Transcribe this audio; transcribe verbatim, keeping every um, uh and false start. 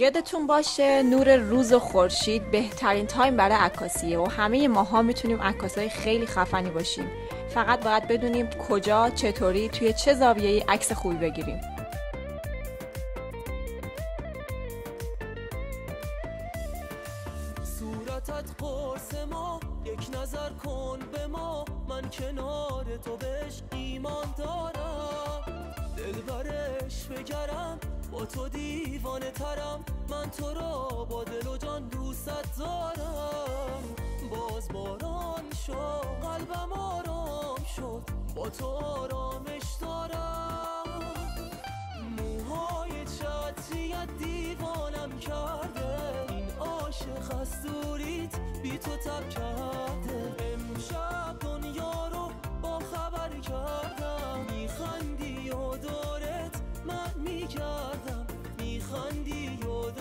یادتون باشه نور روز و خورشید بهترین تایم برای عکاسیه و همه ماها میتونیم عکاسای خیلی خفنی باشیم. فقط باید بدونیم کجا، چطوری، توی چه زاویه‌ای عکس خوبی بگیریم. صورتت قرص ما، یک نظر کن به ما، من کنار تو بهش ایمان دارم. دلبرش بگرم با تو دیوانه ترم، من تو را با دل و جان دوست دارم. باز باران شد قلبم آرام شد، با تو آرامش دارم. موهای چتریت دیوانم کرده، این عاشق از دوریت بی تو تب کرده. امشب دنیا رو با خبر کردم، میخندی و دورت من میگردم، میخندی و